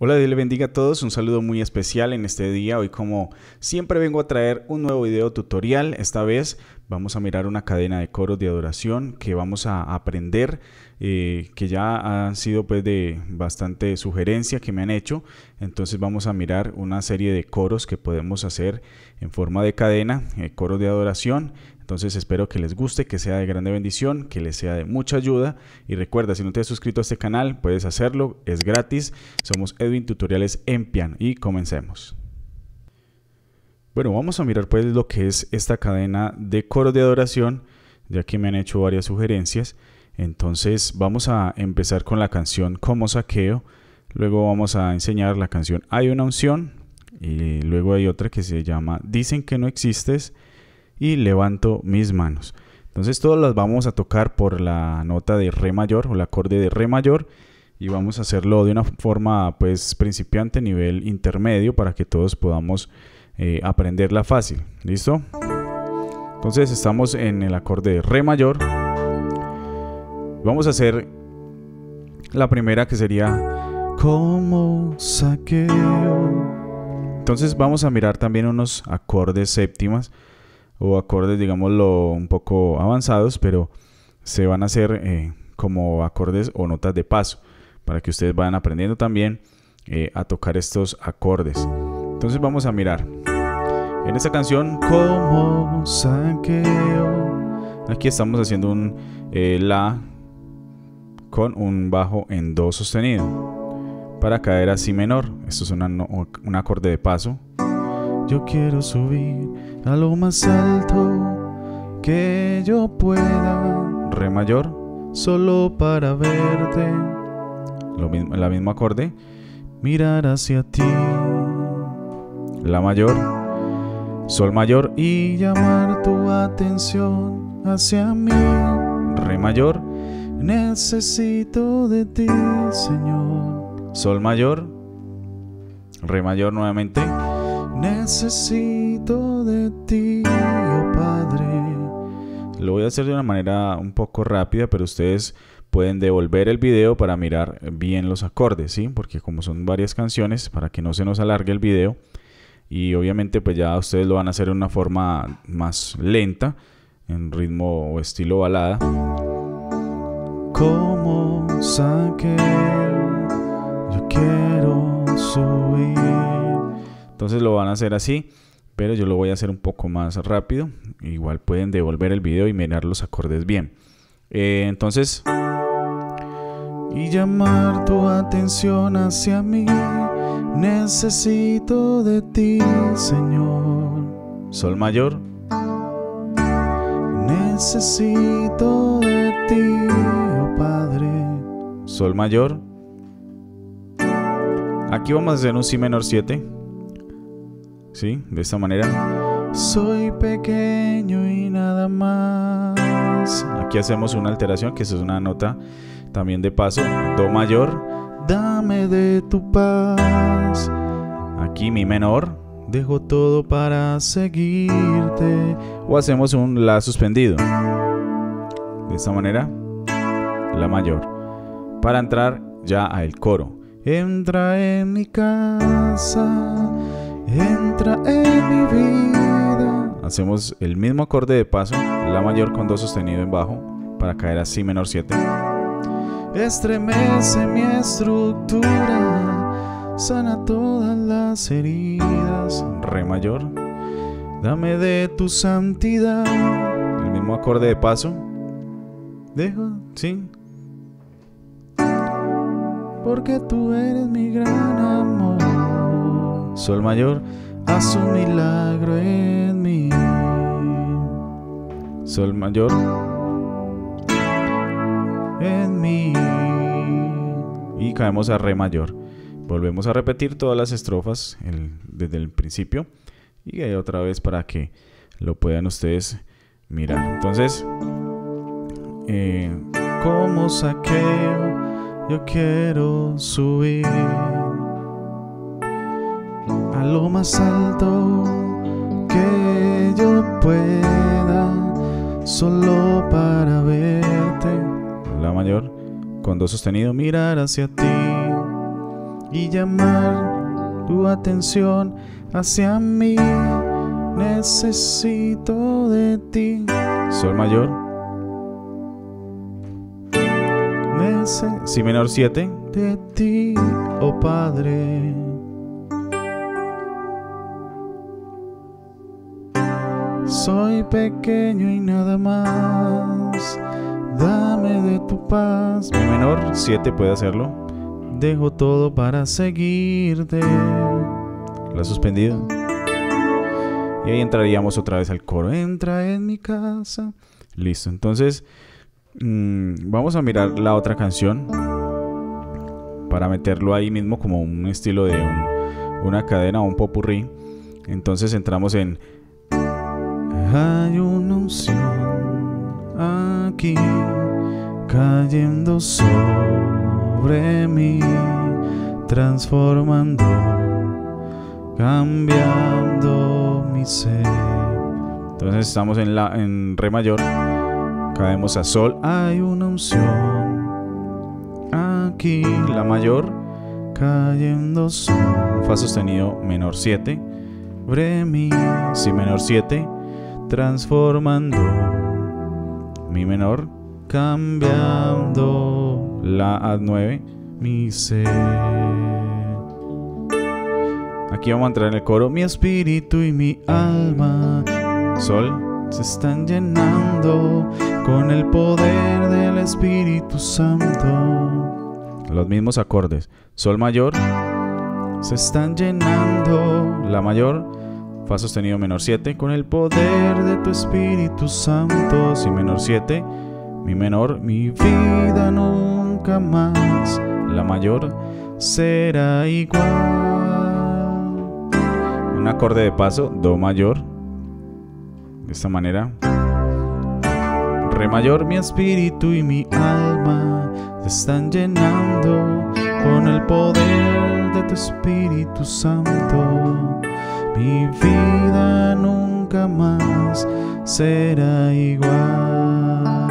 Hola, Dios les bendiga a todos, un saludo muy especial en este día. Hoy, como siempre, vengo a traer un nuevo video tutorial. Esta vez vamos a mirar una cadena de coros de adoración que vamos a aprender, que ya han sido pues de bastante sugerencia que me han hecho. Entonces vamos a mirar una serie de coros que podemos hacer en forma de cadena, coros de adoración. Entonces espero que les guste, que sea de grande bendición, que les sea de mucha ayuda. Y recuerda, si no te has suscrito a este canal, puedes hacerlo, es gratis. Somos Edwin Tutoriales en Piano y comencemos. Bueno, vamos a mirar pues lo que es esta cadena de coros de adoración, ya que me han hecho varias sugerencias. Entonces vamos a empezar con la canción Como Zaqueo. Luego vamos a enseñar la canción Hay una unción. Y luego hay otra que se llama Dicen que no existes. Y levanto mis manos. Entonces todas las vamos a tocar por la nota de re mayor o el acorde de re mayor, y vamos a hacerlo de una forma pues principiante, nivel intermedio, para que todos podamos aprenderla fácil. ¿Listo? Entonces estamos en el acorde de re mayor. Vamos a hacer la primera, que sería Como Zaqueo. Entonces vamos a mirar también unos acordes séptimas o acordes, digámoslo, un poco avanzados, pero se van a hacer como acordes o notas de paso, para que ustedes vayan aprendiendo también a tocar estos acordes. Entonces vamos a mirar en esta canción Como Zaqueo. Aquí estamos haciendo un la con un bajo en do sostenido para caer a si menor. Esto es un acorde de paso. Yo quiero subir a lo más alto que yo pueda, re mayor, solo para verte. La misma acorde, mirar hacia ti, la mayor, sol mayor, y llamar tu atención hacia mí, re mayor. Necesito de ti, Señor, sol mayor, re mayor nuevamente. Necesito de ti, oh Padre. Lo voy a hacer de una manera un poco rápida, pero ustedes pueden devolver el video para mirar bien los acordes, ¿sí? Porque como son varias canciones, para que no se nos alargue el video, y obviamente pues ya ustedes lo van a hacer de una forma más lenta, en ritmo o estilo balada. Como Zaqueo, yo quiero subir. Entonces lo van a hacer así, pero yo lo voy a hacer un poco más rápido. Igual pueden devolver el video y mirar los acordes bien. Entonces, y llamar tu atención hacia mí. Necesito de ti, Señor, sol mayor. Necesito de ti, oh Padre, sol mayor. Aquí vamos a hacer un si menor 7. ¿Sí? De esta manera. Soy pequeño y nada más. Aquí hacemos una alteración, que eso es una nota también de paso. Do mayor. Dame de tu paz. Aquí mi menor. Dejo todo para seguirte. O hacemos un la suspendido. De esta manera. La mayor. Para entrar ya al coro. Entra en mi casa. Entra en mi vida. Hacemos el mismo acorde de paso, la mayor con do sostenido en bajo, para caer a si menor 7. Estremece mi estructura, sana todas las heridas, re mayor. Dame de tu santidad. El mismo acorde de paso. Dejo, sí. Porque tú eres mi gran amor. Sol mayor, haz un milagro en mí. Sol mayor en mí. Y caemos a re mayor. Volvemos a repetir todas las estrofas desde el principio. Y ahí otra vez para que lo puedan ustedes mirar. Entonces, como Zaqueo, yo quiero subir a lo más alto que yo pueda, solo para verte. La mayor con do sostenido, mirar hacia ti. y llamar tu atención hacia mí. Necesito de ti. Sol mayor. Si menor 7. De ti, oh Padre. Soy pequeño y nada más. Dame de tu paz. Mi menor 7 puede hacerlo. Dejo todo para seguirte. La suspendida. Y ahí entraríamos otra vez al coro. Entra en mi casa. Listo. Entonces, vamos a mirar la otra canción para meterlo ahí mismo como un estilo de una cadena o un popurrí. Entonces entramos en hay una unción aquí cayendo sobre mí, transformando, cambiando mi ser. Entonces estamos en re mayor, caemos a sol. Hay una unción aquí, la mayor, cayendo sobre fa sostenido menor 7, re mi, si menor 7, transformando, mi menor, cambiando, la A9, mi ser. Aquí vamos a entrar en el coro. Mi espíritu y mi alma, sol, se están llenando con el poder del Espíritu Santo. Los mismos acordes. Sol mayor, se están llenando, la mayor, fa sostenido menor 7, con el poder de tu Espíritu Santo. Si menor 7, mi menor, mi vida nunca más, la mayor, será igual. Un acorde de paso, do mayor, de esta manera. Re mayor, mi espíritu y mi alma se están llenando con el poder de tu Espíritu Santo. Mi vida nunca más será igual.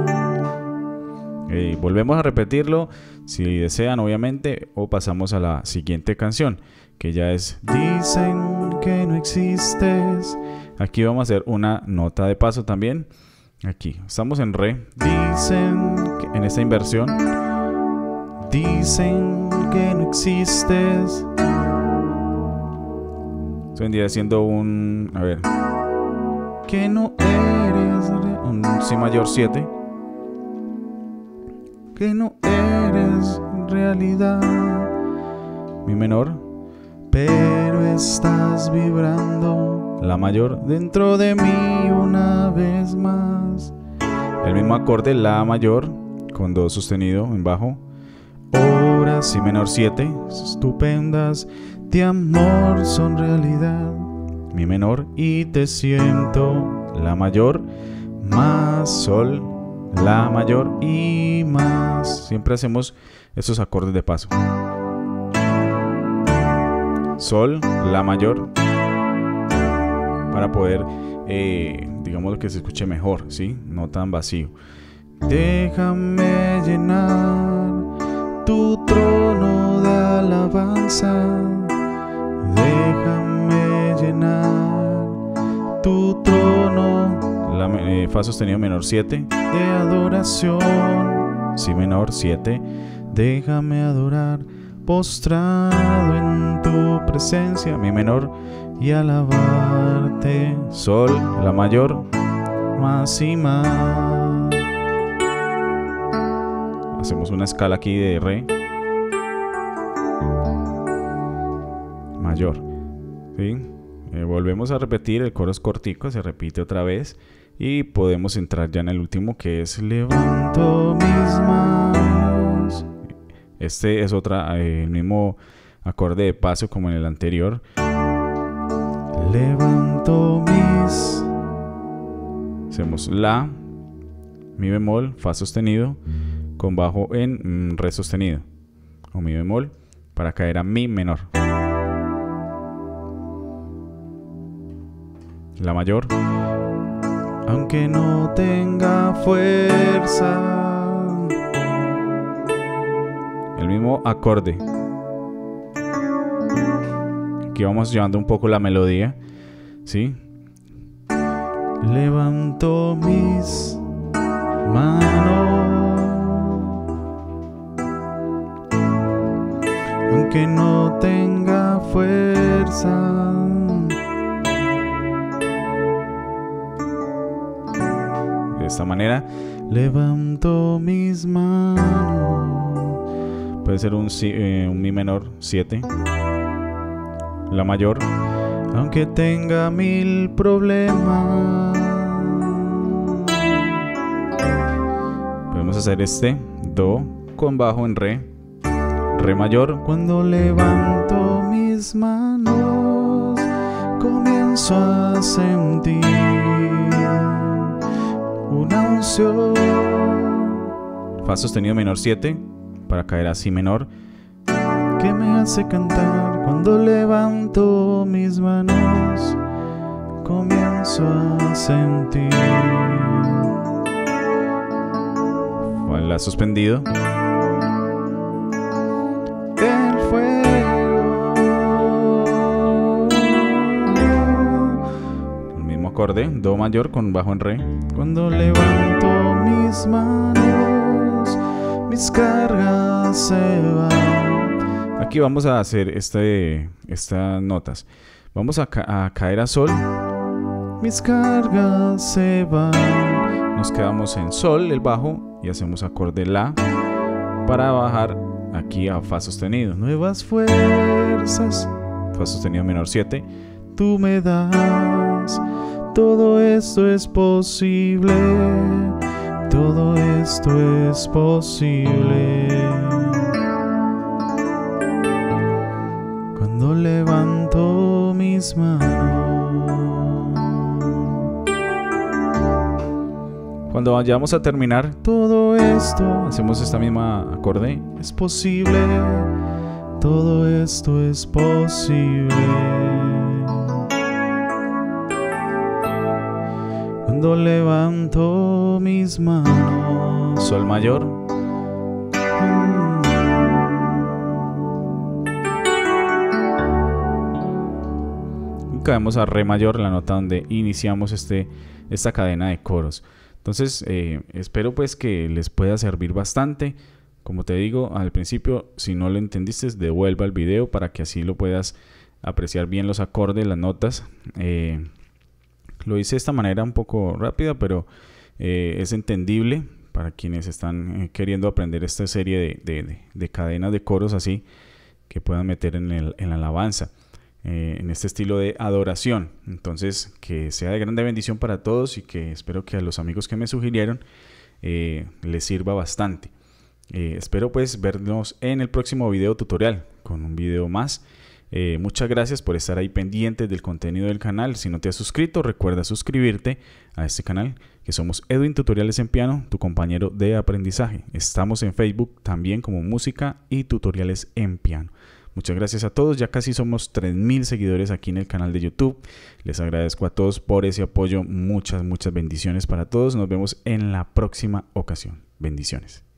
Volvemos a repetirlo si desean, obviamente, o pasamos a la siguiente canción, que ya es Dicen que no existes. Aquí vamos a hacer una nota de paso también. Aquí estamos en re. Dicen que, en esta inversión, dicen que no existes. Esto vendría siendo un, a ver, que no eres, un si mayor 7, que no eres realidad, mi menor, pero estás vibrando, la mayor, dentro de mí una vez más. El mismo acorde, la mayor, con do sostenido en bajo. Obras si menor 7, estupendas de amor son realidad, mi menor, y te siento, la mayor, más sol, la mayor y más. Siempre hacemos estos acordes de paso. Sol, la mayor, para poder, digamos, que se escuche mejor, ¿sí? No tan vacío. Déjame llenar tu trono de alabanza. Déjame llenar tu trono, fa sostenido menor 7, de adoración, si menor 7. Déjame adorar postrado en tu presencia, mi menor, y alabarte, sol, la mayor, más y más. Hacemos una escala aquí de re mayor, ¿sí? Volvemos a repetir, el coro es cortico, se repite otra vez y podemos entrar ya en el último, que es levanto mis manos. Este es el mismo acorde de paso como en el anterior. Levanto mis, hacemos la, mi bemol, fa sostenido con bajo en re sostenido, o mi bemol, para caer a mi menor, la mayor, aunque no tenga fuerza. El mismo acorde, Aquí vamos llevando un poco la melodía, ¿sí? Levanto mis manos, aunque no tenga fuerza. De esta manera, levanto mis manos. Puede ser un mi menor 7. La mayor, aunque tenga 1000 problemas. Podemos hacer este do con bajo en re, re mayor. Cuando levanto mis manos, comienzo a sentir una unción. Fa sostenido menor 7 para caer a si menor, que me hace cantar. Cuando levanto mis manos, comienzo a sentir. Fa la sostenido. El fuego. El mismo acorde, do mayor con bajo en re. Cuando levanto mis manos, mis cargas se van. Aquí vamos a hacer estas notas. Vamos a caer a sol. Mis cargas se van. Nos quedamos en sol, el bajo, y hacemos acorde la para bajar aquí a fa sostenido. Nuevas fuerzas. Fa sostenido menor 7. Tú me das. Todo esto es posible. Todo esto es posible. Cuando levanto mis manos. Cuando vayamos a terminar todo esto, hacemos esta misma acorde. Es posible. Todo esto es posible. Cuando levanto mis manos. Sol mayor. Y caemos a re mayor, la nota donde iniciamos esta cadena de coros. Entonces espero pues que les pueda servir bastante. Como te digo al principio, si no lo entendiste, devuelva el video para que así lo puedas apreciar bien los acordes, las notas. Lo hice de esta manera un poco rápida, pero es entendible para quienes están queriendo aprender esta serie de cadenas de coros así, que puedan meter en la alabanza, en este estilo de adoración. Entonces, que sea de grande bendición para todos y que espero que a los amigos que me sugirieron les sirva bastante. Espero pues vernos en el próximo video tutorial con un video más. Muchas gracias por estar ahí pendientes del contenido del canal. Si no te has suscrito, recuerda suscribirte a este canal, que somos Edwin Tutoriales en Piano, tu compañero de aprendizaje. Estamos en Facebook también como Música y Tutoriales en Piano. Muchas gracias a todos, ya casi somos 3000 seguidores aquí en el canal de YouTube. Les agradezco a todos por ese apoyo. Muchas bendiciones para todos. Nos vemos en la próxima ocasión. Bendiciones.